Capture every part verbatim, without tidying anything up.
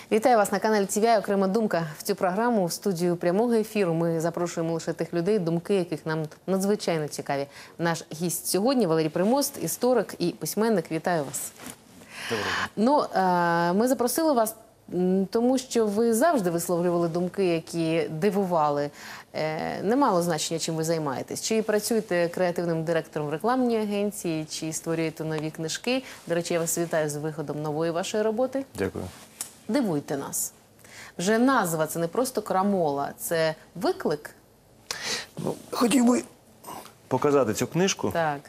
Вітаю вас на каналі Ті Ві Ай. Окрема думка. В цю програму, в студію прямого ефіру, ми запрошуємо лише тих людей, думки яких нам надзвичайно цікаві. Наш гість сьогодні – Валерій Примост, історик і письменник. Вітаю вас. Доброго. Ну, ми запросили вас, тому що ви завжди висловлювали думки, які дивували. Не мало значення, чим ви займаєтесь. Чи працюєте креативним директором в рекламній агенції, чи створюєте нові книжки. До речі, я вас вітаю з виходом нової вашої роботи. Дякую. Дивуйте нас. Вже назва – це не просто крамола, це виклик. Ну, хотів би показати цю книжку. Так.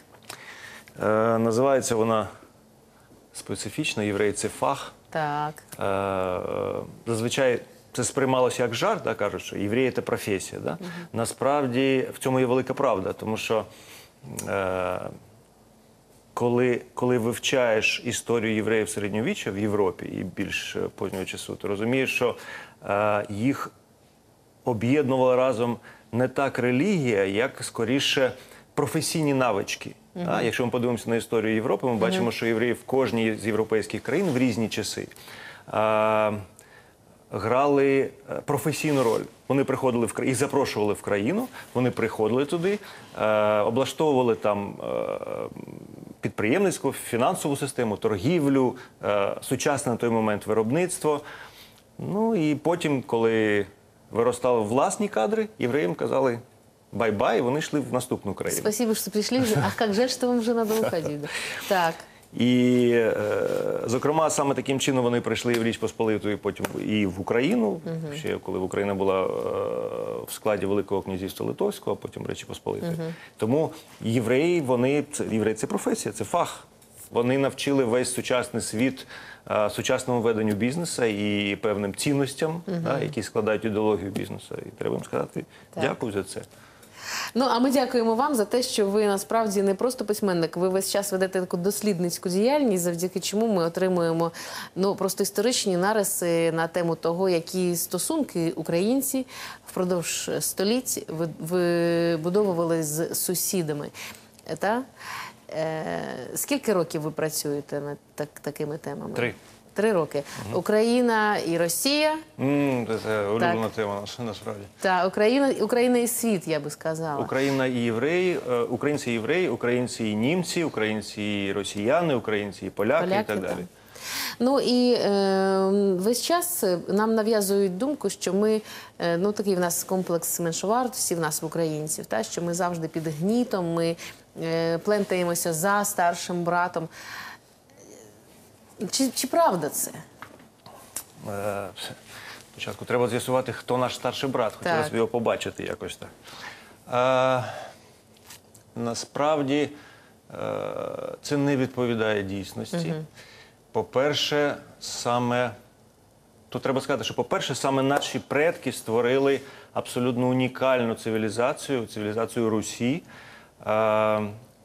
Е, називається вона специфічно «Єврей – це фах». Так. Е, зазвичай це сприймалося як жарт, да, кажуть, що єврей – це професія. Да? Угу. Насправді в цьому є велика правда, тому що е, коли, коли вивчаєш історію євреїв середньовіччя в Європі і більш позднього часу, ти розумієш, що е, їх об'єднувала разом не так релігія, як, скоріше, професійні навички. Uh-huh. А, якщо ми подивимося на історію Європи, ми uh-huh. бачимо, що євреї в кожній з європейських країн в різні часи а, грали професійну роль. Вони приходили в країну, їх запрошували в країну, вони приходили туди, а, облаштовували там а, підприємницьку, фінансову систему, торгівлю, а, сучасне на той момент виробництво. Ну і потім, коли виростали власні кадри, євреям казали бай-бай, і вони йшли в наступну країну. Спасибо, що прийшли. А як же, що вам вже треба виходити? Так. І, е, зокрема, саме таким чином вони прийшли в Річ Посполиту і потім і в Україну, угу. ще коли Україна була е, в складі Великого князівства Литовського, а потім Речі Посполитої. Угу. Тому євреї, вони, це, євреї – це професія, це фах. Вони навчили весь сучасний світ а, сучасному веденню бізнесу і певним цінностям, угу. да, які складають ідеологію бізнесу. І треба їм сказати так. дякую за це. Ну, а ми дякуємо вам за те, що ви насправді не просто письменник, ви весь час ведете таку дослідницьку діяльність, завдяки чому ми отримуємо ну, просто історичні нариси на тему того, які стосунки українці впродовж століть вибудовували з сусідами. Та? Е, скільки років ви працюєте над так, такими темами? Три. Три роки. Угу. Україна і Росія. Mm, це улюблена тема, насправді. Так, Україна, Україна і світ, я би сказала. Україна і євреї, українці і євреї, українці і німці, українці і росіяни, українці і поляки, поляки і так далі. Так. Ну і е, весь час нам нав'язують думку, що ми, е, ну такий в нас комплекс меншовартості, в нас в українців, та, що ми завжди під гнітом, ми е, плентаємося за старшим братом. Чи, чи правда це? Е, спочатку треба з'ясувати, хто наш старший брат. Хотілося б його побачити якось так. Е, насправді, е, це не відповідає дійсності. Угу. По-перше, саме, тут треба сказати, що, по-перше, саме наші предки створили абсолютно унікальну цивілізацію, цивілізацію Русі. Е,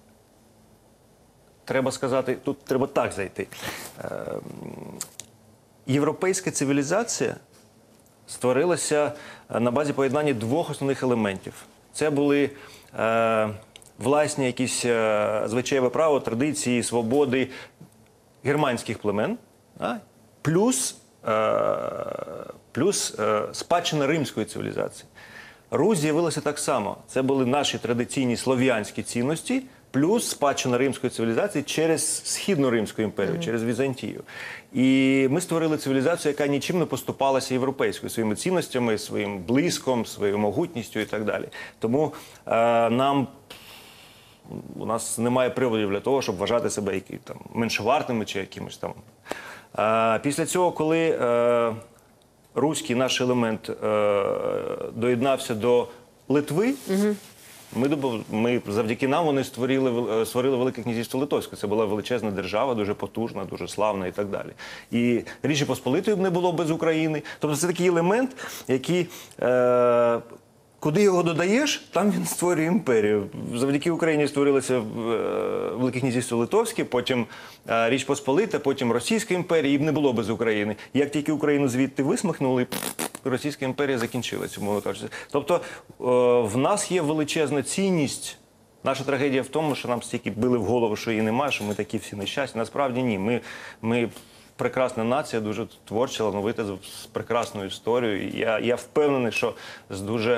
треба сказати, тут треба так зайти. Е, європейська цивілізація створилася на базі поєднання двох основних елементів. Це були е, власні якісь е, звичаєве право, традиції, свободи германських племен, а? плюс, е, плюс е, спадщина римської цивілізації. Русь з'явилася так само. Це були наші традиційні слов'янські цінності, плюс спадщина римської цивілізації через Східну Римську імперію, mm-hmm. через Візантію. І ми створили цивілізацію, яка нічим не поступалася європейською, своїми цінностями, своїм блиском, своєю могутністю і так далі. Тому е, нам у нас немає приводів для того, щоб вважати себе які, там, меншовартими чи якимось там. А, після цього, коли е, руський наш елемент е, доєднався до Литви, угу. ми, ми, завдяки нам вони створили, створили Велике князівство Литовське. Це була величезна держава, дуже потужна, дуже славна і так далі. І Річі Посполитої б не було без України. Тобто це такий елемент, який... Е, Куди його додаєш, там він створює імперію. Завдяки Україні створилося Велике князівство Литовське, потім Річ Посполита, потім Російська імперія, і не було без України. Як тільки Україну звідти висмахнули, Російська імперія закінчилася, умовно кажучи. Тобто в нас є величезна цінність. Наша трагедія в тому, що нам стільки били в голову, що її немає, що ми такі всі нещасні. Насправді ні. Ми, ми прекрасна нація, дуже творча, талановита, з прекрасною історією. І Я, я впевнений, що з дуже,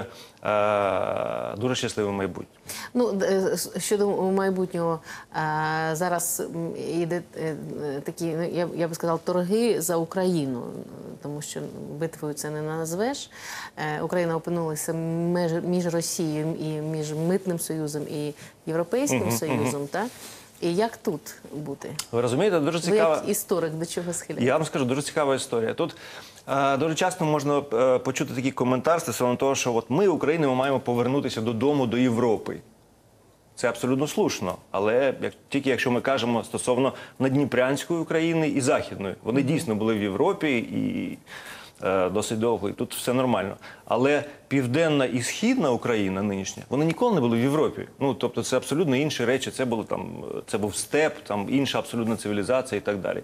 е, дуже щасливим майбутнім. Ну, д- е, щодо майбутнього, е, зараз м, іде е, такі, ну, я, я би сказала, торги за Україну, тому що битвою це не назвеш. Е, Україна опинилася меж, між Росією і між Митним Союзом і Європейським Союзом, так? І як тут бути? Ви розумієте, дуже Ви цікава... як історик до чого схиляєте? Я вам скажу, дуже цікава історія. Тут е, дуже часто можна е, почути такий коментар стосовно того, що от ми, Україна, ми маємо повернутися додому, до Європи. Це абсолютно слушно, але як, тільки якщо ми кажемо стосовно Надніпрянської України і Західної. Вони mm-hmm. дійсно були в Європі і е, досить довго, і тут все нормально. Але Південна і Східна Україна нинішня, вони ніколи не були в Європі. Ну, тобто це абсолютно інші речі, це, були, там, це був степ, там, інша абсолютна цивілізація і так далі.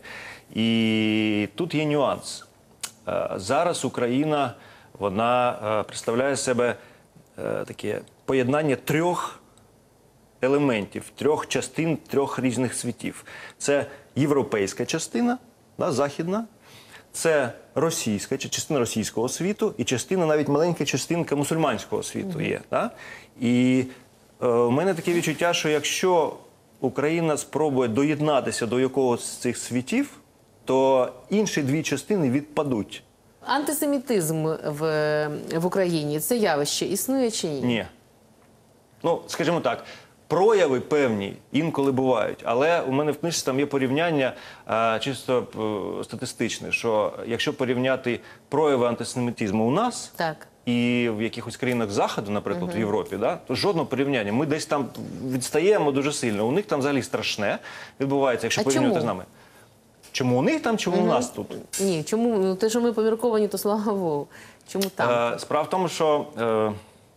І тут є нюанс. Е, зараз Україна, вона е, представляє себе е, таке поєднання трьох елементів, трьох частин, трьох різних світів. Це європейська частина, да, західна, це російська, частина російського світу і частина, навіть маленька частинка мусульманського світу є. Да? І е, у мене таке відчуття, що якщо Україна спробує доєднатися до якогось з цих світів, то інші дві частини відпадуть. Антисемітизм в, в Україні – це явище існує чи ні? Ні. Ну, скажімо так, прояви певні інколи бувають, але у мене в книжці там є порівняння а, чисто а, статистичне, що якщо порівняти прояви антисемітизму у нас Так. і в якихось країнах Заходу, наприклад, угу. в Європі, да, то жодного порівняння. Ми десь там відстаємо дуже сильно. У них там взагалі страшне відбувається, якщо А порівнювати чому? з нами. Чому у них там, чому Угу. у нас тут? Ні, чому? Ну, те, що ми помірковані, то слава Богу. Чому там? Е, справа в тому, що е,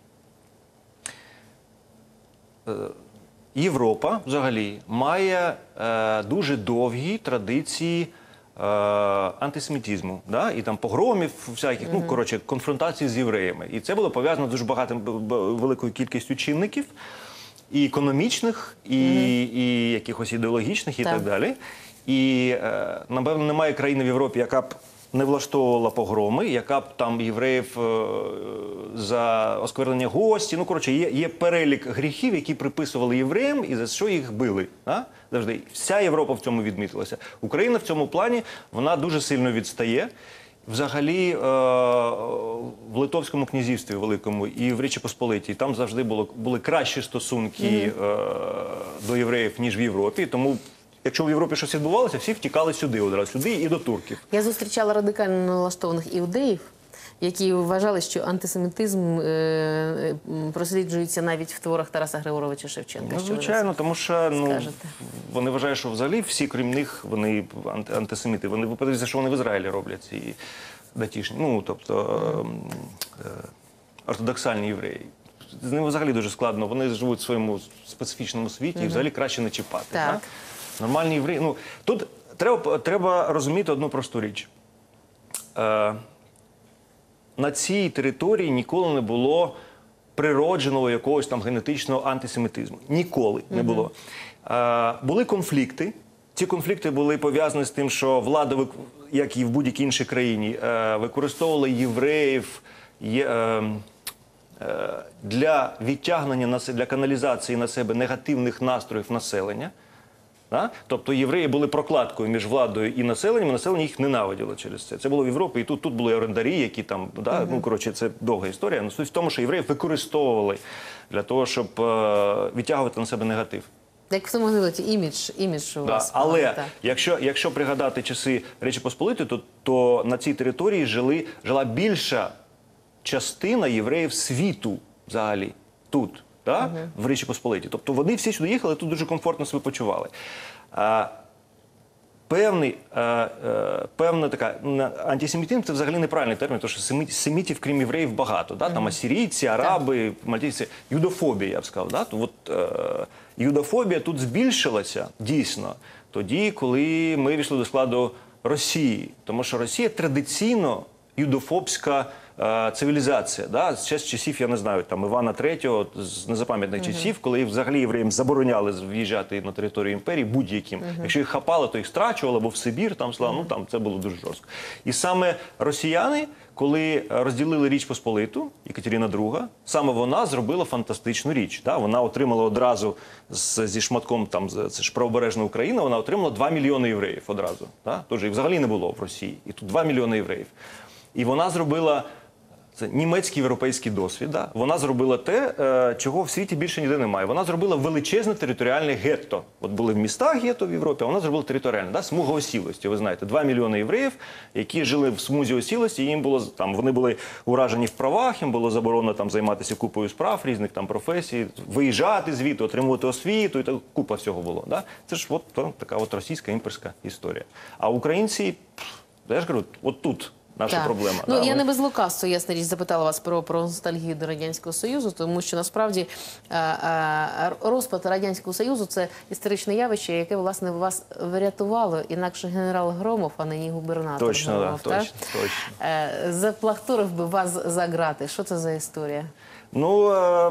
е, Європа взагалі має е, дуже довгі традиції е, антисемітизму, да? І там погромів всяких, mm-hmm. ну, коротше, конфронтацій з євреями. І це було пов'язано з дуже багатим, великою кількістю чинників, і економічних, і, mm-hmm. і якихось ідеологічних, і так, так далі. І, е, напевно, немає країни в Європі, яка б не влаштовувала погроми, яка б там євреїв е, за осквернення гості. Ну, коротше, є, є перелік гріхів, які приписували євреям і за що їх били. А? Завжди. Вся Європа в цьому відмітилася. Україна в цьому плані, вона дуже сильно відстає. Взагалі, е, в Литовському князівстві великому і в Речі Посполитій там завжди було, були кращі стосунки е, до євреїв, ніж в Європі. Тому якщо в Європі щось відбувалося, всі втікали сюди одразу, сюди і до турків. Я зустрічала радикально налаштованих іудеїв, які вважали, що антисемітизм е, просліджується навіть в творах Тараса Григоровича Шевченка. Ну, Що ви звичайно, тому що ну, скажете? вони вважають, що взагалі всі, крім них, вони анти- антисеміти. Вони подивіться, що вони в Ізраїлі роблять, ці датішні, ну, тобто е, е, ортодоксальні євреї. З ними взагалі дуже складно, вони живуть в своєму специфічному світі і взагалі краще не чіпати. Так. Да? Нормальні євреї. Ну, тут треба, треба розуміти одну просту річ. Е, на цій території ніколи не було природженого якогось там генетичного антисемітизму. Ніколи не було. Е, були конфлікти. Ці конфлікти були пов'язані з тим, що влада, як і в будь-якій іншій країні, е, використовувала євреїв є, е, е, для відтягнення, на, для каналізації на себе негативних настроїв населення. Да? Тобто євреї були прокладкою між владою і населенням, і населення їх ненавиділо через це. Це було в Європі, і тут, тут були орендарі, які там, да? uh-huh. ну, коротше, це довга історія. Но суть в тому, що євреїв використовували для того, щоб е- відтягувати на себе негатив. Як в тому анекдоті, імідж, імідж у Да. вас. Але так. якщо, якщо пригадати часи Речі Посполитої, то, то на цій території жили, жила більша частина євреїв світу взагалі тут. Да? Uh-huh. В Речі Посполитій. Тобто вони всі сюди їхали, тут дуже комфортно себе почували. А, певний, а, а, певна така, антисемітизм – це взагалі неправильний термін, тому що семітів, крім євреїв, багато. Да? Там асирійці, араби, мальтійці. Юдофобія, я б сказав. Да? То, от, а, юдофобія тут збільшилася, дійсно, тоді, коли ми війшли до складу Росії. Тому що Росія традиційно юдофобська е, цивілізація. Да? Ще з часів, я не знаю, там Івана Третього, з незапам'ятних mm-hmm. часів, коли взагалі євреям забороняли в'їжджати на територію імперії будь-яким. Mm-hmm. Якщо їх хапали, то їх страчували, або в Сибір там слав, mm-hmm. ну там це було дуже жорстко. І саме росіяни, коли розділили Річ Посполиту, Екатерина Друга, саме вона зробила фантастичну річ. Да? Вона отримала одразу з, зі шматком, там, це ж правобережна Україна, вона отримала два мільйони євреїв одразу. Да? Тож їх взагалі не було в Росії. І тут два мільйони євреїв. І вона зробила, це німецький європейський досвід, да? Вона зробила те, е, чого в світі більше ніде немає. Вона зробила величезне територіальне гетто. От були в містах гетто в Європі, а вона зробила територіальне, да? Смуга осілості. Ви знаєте, два мільйони євреїв, які жили в смузі осілості, їм було, там, вони були уражені в правах, їм було заборонено там, займатися купою справ, різних там професій, виїжджати звідти, отримувати освіту, і так, купа всього було. Да? Це ж от, то, така от російська імперська історія. А українці, я ж кажу, от тут наша так. проблема. Ну, да? я не без лукавства, ясна річ, запитала вас про, про ностальгію до Радянського Союзу, тому що насправді е, е, розпад Радянського Союзу – це історичне явище, яке, власне, вас врятувало. Інакше генерал Громов, а не губернатор Точно, Громов, да, так? точно, точно. Е, заплахторив би вас за грати. Що це за історія? Ну, е,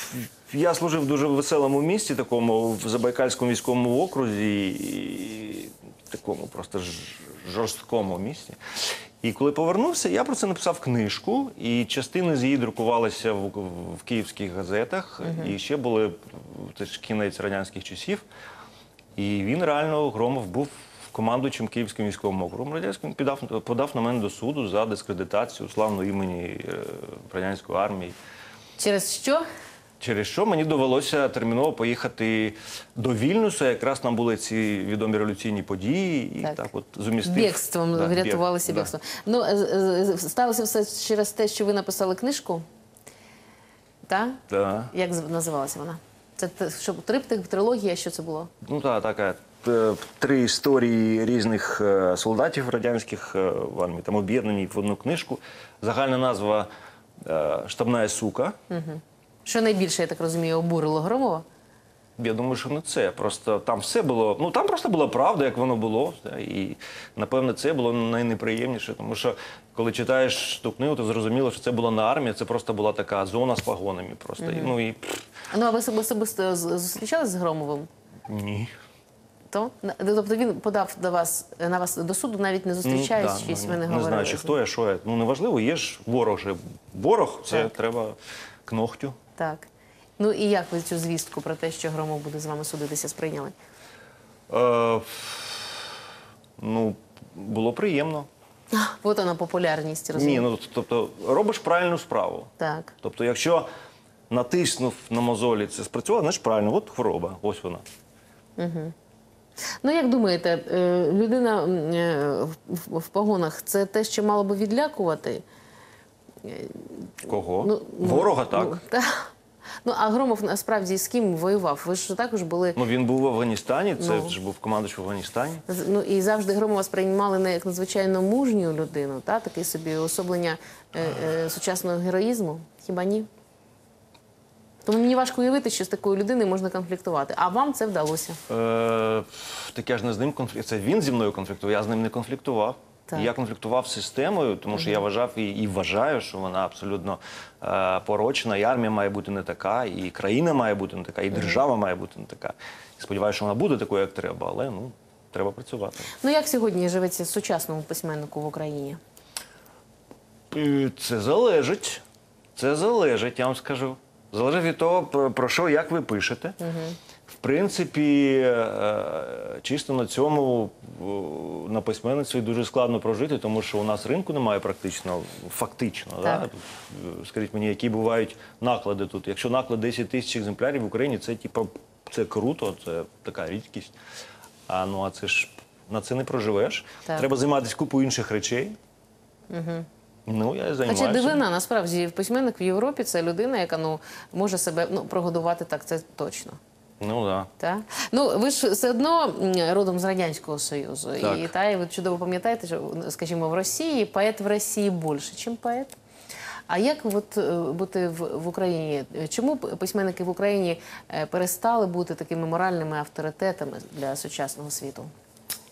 я служив в дуже веселому місті, такому в Забайкальському військовому окрузі, і такому просто ж- жорсткому місті. І коли повернувся, я про це написав книжку, і частини з її друкувалися в, в київських газетах, uh-huh. і ще були, це ж кінець радянських часів, і він реально, Громов, був командуючим Київським військовим округом радянським, подав, подав на мене до суду за дискредитацію славного імені е, радянської армії. Через що? Через що мені довелося терміново поїхати до Вільнюса, якраз там були ці відомі революційні події, і так, Так. так от зумістив. Бєгством, Да, врятувалися біг, бєгством. Ну, е, е, сталося все через те, що ви написали книжку? Так? Да. Як з- називалася вона? Це те, що, триптих, трилогія, що це було? Ну так, така. е, Три історії різних е, солдатів радянських е, в армії, там об'єднані в одну книжку. Загальна назва е, «Штабна сука». Що найбільше, я так розумію, обурило Громова? Я думаю, що не це. Просто там все було, ну там просто була правда, як воно було. Та, і, напевно, це було найнеприємніше, тому що коли читаєш ту книгу, то зрозуміло, що це була не армія, це просто була така зона з погонами. Просто. Mm-hmm. І, ну, і... Ну, а ви себе особисто з- зустрічались з Громовим? Ні. То? На- Тобто він подав до вас, на вас до суду, навіть не зустрічаючись, Ну, ви да, не не говорили? знаю, чи з хто ним? я, що я. Ну, неважливо, є ж ворог же. Ворог, це Так. треба к ногтю. Так. Ну і як ви цю звістку про те, що Громов буде з вами судитися, сприйняли? Е, ну, було приємно. От вона популярність, Ні, розумієте? ну, тобто, робиш правильну справу. Так. Тобто, якщо натиснув на мозолі, це спрацювало, значить правильно, от хвороба, ось вона. Ну, як думаєте, е, людина м, е, в, в погонах – це те, що мало би відлякувати? Кого? Ну, ну, Ворога, так. Ну, та. Ну, а Громов насправді з ким воював? Ви ж також були... Ну, він був в Афганістані, це Ну. ж був командуючий в Афганістані. З- Ну, і завжди Громова сприймали не як надзвичайно мужню людину, та? Таке собі особлення е, е, сучасного героїзму. Хіба ні? Тому мені важко уявити, що з такою людиною можна конфліктувати. А вам це вдалося. Е, так я ж не з ним конфліктував. Це він зі мною конфліктував, я з ним не конфліктував. Так. Я конфліктував з системою, тому що я вважав і, і вважаю, що вона абсолютно е, порочна, і армія має бути не така, і країна має бути не така, і держава має бути не така. І сподіваюся, що вона буде такою, як треба, але ну, треба працювати. Ну, як сьогодні живеться сучасному письменнику в Україні? Е, Це залежить. Це залежить, я вам скажу. Залежить від того, про- про що, як ви пишете. В принципі, е, чисто на цьому, о, на письменництві дуже складно прожити, тому що у нас ринку немає практично, фактично. Да? Так. Скажіть мені, які бувають наклади тут. Якщо наклад десять тисяч екземплярів в Україні, це, типу, це круто, це така рідкість. А, ну, а це ж, на це не проживеш. Так. Треба займатися купою інших речей. Ну, я і займаюся. Хоча дивина, насправді, письменник в Європі – це людина, яка ну, може себе ну, прогодувати так, це точно. Ну, так. Да. Так? Ну, ви ж все одно м, родом з Радянського Союзу. Так. І, та, і ви чудово пам'ятаєте, що, скажімо, в Росії поет в Росії більше, ніж поет. А як от, е, бути в, в Україні? Чому п- письменники в Україні е, перестали бути такими моральними авторитетами для сучасного світу?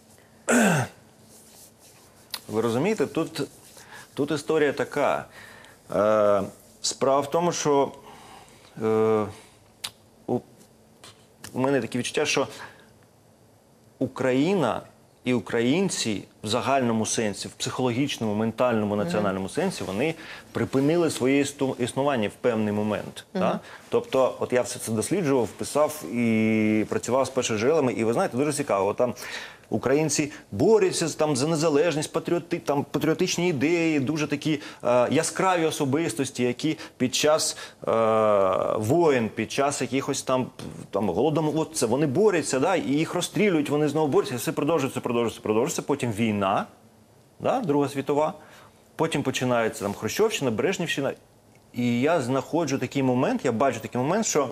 Ви розумієте, тут, тут історія така. Е, справа в тому, що е, у, у мене таке відчуття, що Україна і українці в загальному сенсі, в психологічному, ментальному, національному сенсі, вони припинили своє істу- існування в певний момент. Так? Тобто, от я все це досліджував, писав і працював з першоджерелами, і ви знаєте, дуже цікаво, там українці борються там за незалежність, патріоти, там патріотичні ідеї, дуже такі е, яскраві особистості, які під час е, воєн, під час якихось там, там голодомору, це вони борються, да, і їх розстрілюють, вони знову борються, і все продовжується, продовжується, продовжується, потім війна, да, Друга світова, потім починається там Хрущовщина, Брежнівщина, і я знаходжу такий момент, я бачу такий момент, що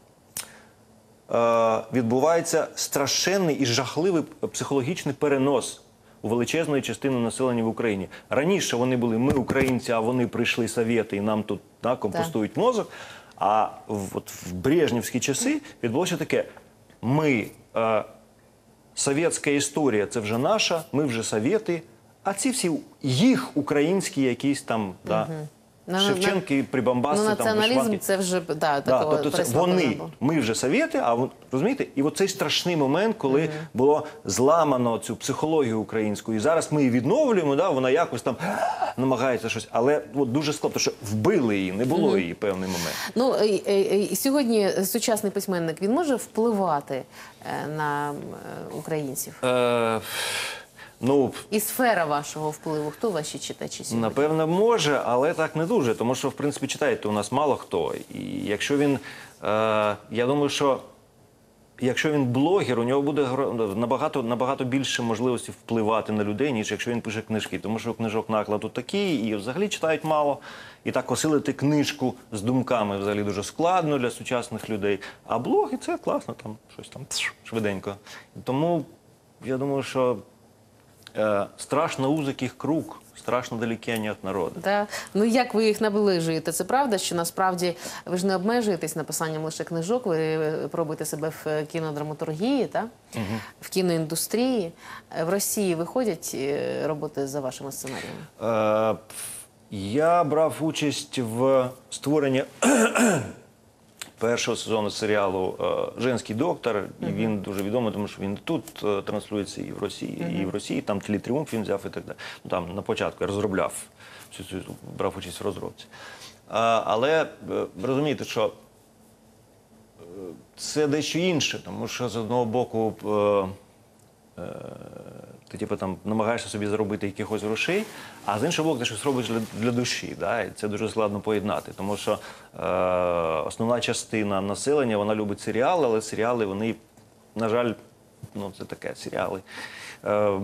Е, відбувається страшенний і жахливий психологічний перенос у величезної частини населення в Україні. Раніше вони були ми українці, а вони прийшли совєти і нам тут да, компостують мозок. А в, от, в брежнівські часи відбулося таке: ми, е, совєтська історія, це вже наша, ми вже совєти, а ці всі їх українські якісь там, да, Ну, Шевченки, прибамбаси, ну, там, націоналізм вишиванки. це вже да, Да, такого тобто це прислова вони, було. ми вже совєти, а вон- розумієте? І оцей страшний момент, коли було зламано цю психологію українську. І зараз ми її відновлюємо, да, вона якось там намагається щось. Але от дуже складно, що вбили її, не було її певний момент. Ну, е, е, е, сьогодні сучасний письменник, він може впливати е, на е, українців? Е, ну, І сфера вашого впливу, хто ваші читачі сьогодні? напевно, може, але так не дуже. Тому що, в принципі, читаєте у нас мало хто. І якщо він, е, я думаю, що якщо він блогер, у нього буде гро- набагато, набагато більше можливості впливати на людей, ніж якщо він пише книжки. Тому що книжок накладу такий, і взагалі читають мало. І так осилити книжку з думками взагалі дуже складно для сучасних людей. А блоги – це класно, там щось там пш, швиденько. Тому я думаю, що е, страшно узок їх круг, страшно далекі вони від народу. Да. Ну, як ви їх наближуєте? Це правда, що насправді ви ж не обмежуєтесь написанням лише книжок, ви пробуєте себе в кінодраматургії, та? В кіноіндустрії. В Росії виходять е, роботи за вашими сценаріями? Е, я брав участь в створенні першого сезону серіалу е, «Женський доктор», і він дуже відомий, тому що він тут е, транслюється і в Росії, і в Росії, там «Телетріумф» він взяв і так далі. Ну, там на початку я розробляв, всю цю, брав участь в розробці. А, але е, розумієте, що е, це дещо інше, тому що з одного боку е, е, ти типу, там, намагаєшся собі заробити якихось грошей, а з іншого боку ти щось робиш для, для душі. Да? І це дуже складно поєднати, тому що е, основна частина населення, вона любить серіали, але серіали, вони, на жаль, ну це таке, серіали. Е,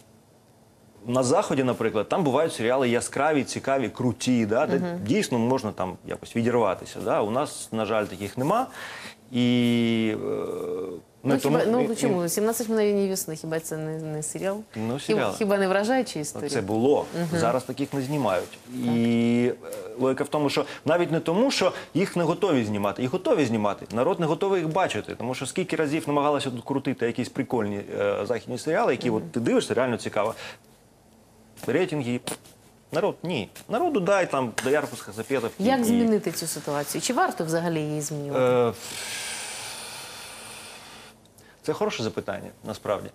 на Заході, наприклад, там бувають серіали яскраві, цікаві, круті, да? Де uh-huh. дійсно можна там якось відірватися. Да? У нас, на жаль, таких нема. І, е, Ну, тому, хіба, ну і- чому? «сімнадцять мгновень весни», хіба це не, не серіал? Ну, Хіба, серіал. хіба не вражаюча історія? Це було. Зараз таких не знімають. І е, логіка в тому, що навіть не тому, що їх не готові знімати. Їх готові знімати. Народ не готовий їх бачити. Тому що скільки разів намагалися тут крутити якісь прикольні е, західні серіали, які от, ти дивишся, реально цікаво. Рейтинги. Народ ні. Народу дай там до Ярпуска, Запєтовки. Як і- змінити цю ситуацію? Чи варто взагалі її змінювати? Е, Це хороше запитання, насправді. Е,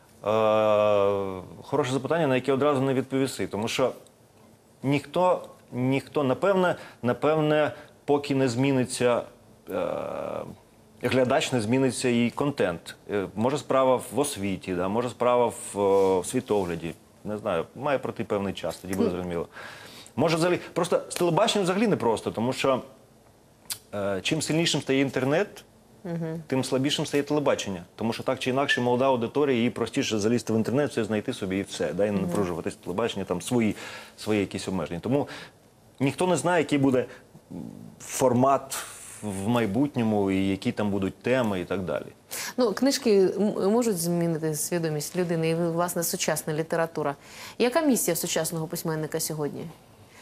Хороше запитання, на яке одразу не відповіси. Тому що ніхто, ніхто напевне, напевне, поки не зміниться е, глядач, не зміниться і контент. Е, може справа в освіті, да, може справа в, е, в світогляді. Не знаю, має пройти певний час, тоді буде зрозуміло. Може взагалі, просто з телебаченням взагалі непросто, тому що е, чим сильнішим стає інтернет, тим слабішим стає телебачення. Тому що так чи інакше молода аудиторія, їй простіше залізти в інтернет, все знайти собі і все. Да, і не напружуватись телебачення, там свої, свої якісь обмеження. Тому ніхто не знає, який буде формат в майбутньому, і які там будуть теми і так далі. Ну, книжки м- можуть змінити свідомість людини і, власне, сучасна література. Яка місія в сучасного письменника сьогодні?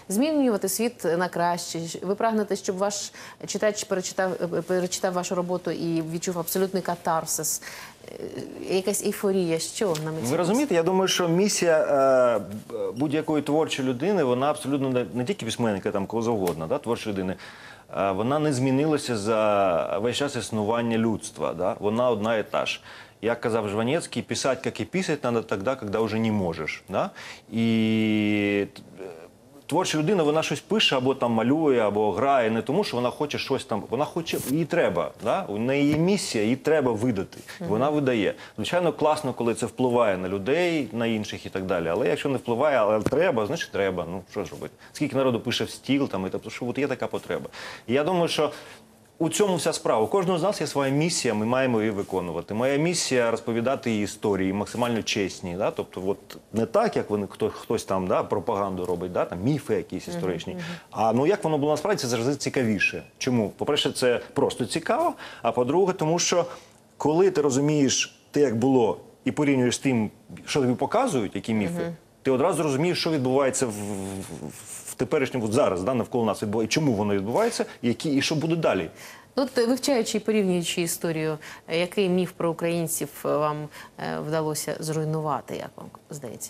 змінювати світ на краще. Ви прагнете, щоб ваш читач перечитав, перечитав вашу роботу і відчув абсолютний катарсис, е, якась ейфорія. Що нам Ви розумієте, я думаю, що місія е, будь-якої творчої людини, вона абсолютно не, не тільки письменника, там кого завгодно, да, творчої людини, е, вона не змінилася за весь час існування людства. Да? Вона одна і та ж. Як казав Жванецький, писати, як і писати, треба тоді, коли вже не можеш. Да? І творча людина, вона щось пише, або там малює, або грає, не тому, що вона хоче щось там, вона хоче, їй треба, да? У неї є місія, їй треба видати, вона видає. Звичайно, класно, коли це впливає на людей, на інших і так далі, але якщо не впливає, але треба, значить треба, ну що ж робити. Скільки народу пише в стіл, там, і тобто, що от є така потреба. І я думаю, що у цьому вся справа. У кожного з нас є своя місія, ми маємо її виконувати. Моя місія – розповідати її історії, максимально чесні. Да? Тобто, от не так, як вони, хто, хтось там да, пропаганду робить, да? Там, міфи якісь історичні. Uh-huh, uh-huh. А ну, як воно було насправді, це завжди цікавіше. Чому? По-перше, це просто цікаво, а по-друге, тому що коли ти розумієш те, як було, і порівнюєш з тим, що тобі показують, які міфи, uh-huh. ти одразу розумієш, що відбувається в, в, в теперішньому, от зараз, да, навколо нас відбувається, чому воно відбувається, які, і що буде далі. От, вивчаючи і порівнюючи історію, який міф про українців вам е, вдалося зруйнувати, як вам здається?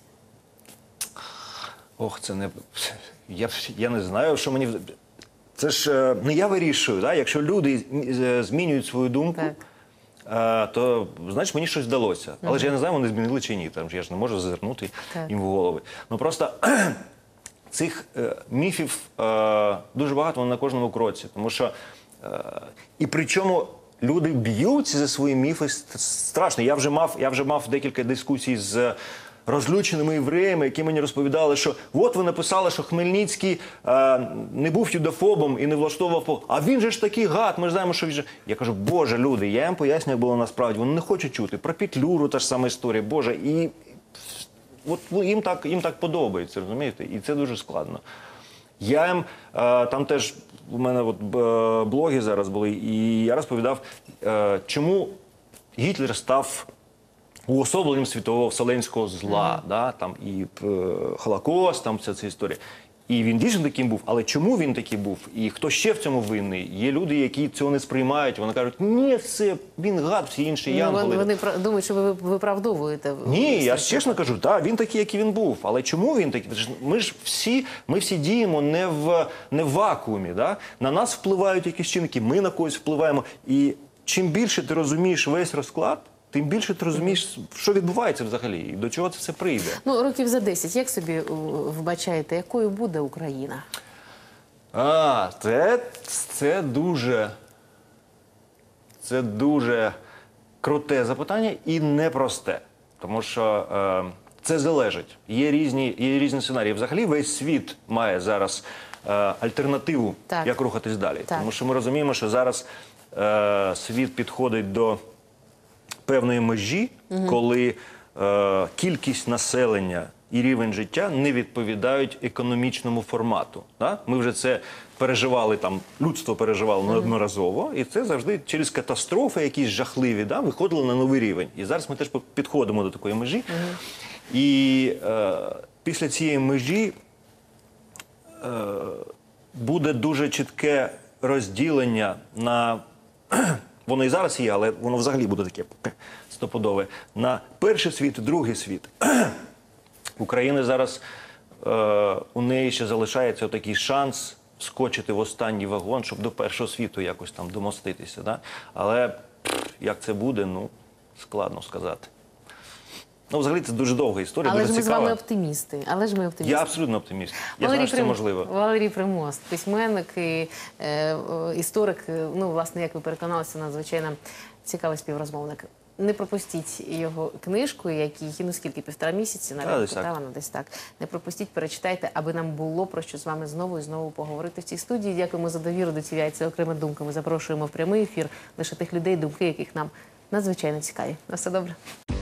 Ох, це не... Я, я не знаю, що мені... Це ж не я вирішую, да? Якщо люди змінюють свою думку, так. то, значить, мені щось вдалося. Але угу. ж я не знаю, вони змінили чи ні. Там ж я ж не можу зазирнути так. їм в голови. Ну, просто цих е, міфів е, дуже багато на кожному кроці. Тому що е, і причому люди б'ються за свої міфи страшно. Я вже мав, я вже мав декілька дискусій з розлюченими євреями, які мені розповідали, що от ви написали, що Хмельницький е, не був юдофобом і не влаштовував пол. А він же ж такий гад, ми ж знаємо, що він же... Я кажу, боже, люди, я їм пояснюю, як було насправді. Вони не хочуть чути. Про Петлюру та ж сама історія, боже. І от їм так, їм так подобається, розумієте? І це дуже складно. Я їм, е, там теж у мене от, е, блоги зараз були, і я розповідав, е, чому Гітлер став уособленням світового вселенського зла, mm-hmm. да, там і е, Холокост, там вся ця історія. І він дійсно таким був, але чому він такий був? І хто ще в цьому винний? Є люди, які цього не сприймають, вони кажуть, ні, все, він гад, всі інші ну, янголи. Вони думають, що ви виправдовуєте. Ні, я чесно кажу, так, він такий, який він був. Але чому він такий? Ми ж всі, ми всі діємо не в, не в вакуумі, да? На нас впливають якісь чинники, ми на когось впливаємо. І чим більше ти розумієш весь розклад, тим більше ти розумієш, що відбувається взагалі, і до чого це все прийде. Ну, років за десять, як собі вбачаєте, якою буде Україна? А, це, це дуже, це дуже круте запитання і непросте. Тому що е, це залежить. Є різні, є різні сценарії. Взагалі весь світ має зараз е, альтернативу, так. як рухатись далі. Так. Тому що ми розуміємо, що зараз е, світ підходить до певної межі, угу. коли е, кількість населення і рівень життя не відповідають економічному формату. Да? Ми вже це переживали, там, людство переживало угу. неодноразово, і це завжди через катастрофи якісь жахливі, да, виходило на новий рівень. І зараз ми теж підходимо до такої межі. Угу. І е, після цієї межі е, буде дуже чітке розділення на... Воно і зараз є, але воно взагалі буде таке стопудове. На перший світ, другий світ. України зараз, е, у неї ще залишається такий шанс вскочити в останній вагон, щоб до першого світу якось там домоститися. Да? Але як це буде, ну, складно сказати. Ну, взагалі, це дуже довга історія, Але дуже ж ми цікава. з вами оптимісти. Але ж ми оптимісти. Я абсолютно оптиміст. Я Валерій знаю, що це Прим... можливо. Валерій Примост, письменник і е, історик, ну, власне, як ви переконалися, надзвичайно цікавий співрозмовник. Не пропустіть його книжку, якій, ну, скільки, півтора місяці, навіть правильно, десь так. Не пропустіть, перечитайте, аби нам було про що з вами знову і знову поговорити в цій студії. Дякуємо за довіру до ТВ. Це окрема думка. Ми запрошуємо в прямий ефір лише тих людей, думки яких нам надзвичайно цікаві. На все добре.